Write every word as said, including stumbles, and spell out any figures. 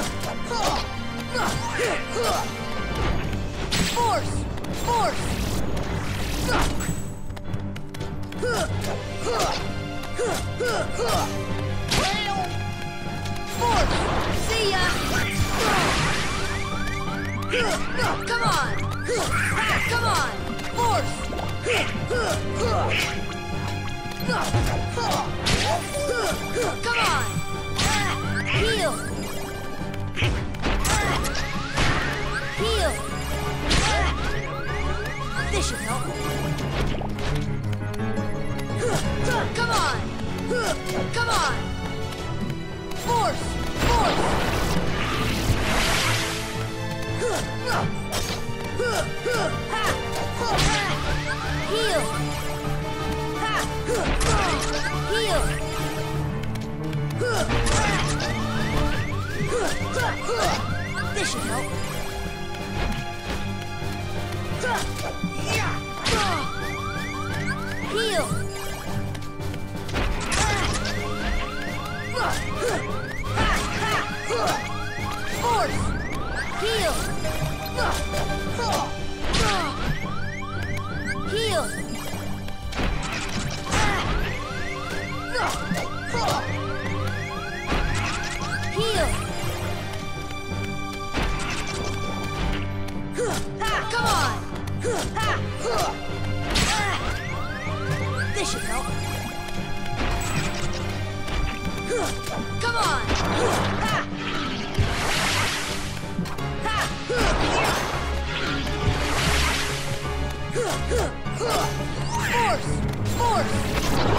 Force! Force! Force! See ya! Come on! Come on! Force! Come on! Heal! Heal! This should help. Come on! Come on! Force! Force! Heal! Heal! This should help. Heal! Force! Heal! Heal! Heal! Come on! This should help. Come on! Force! Force!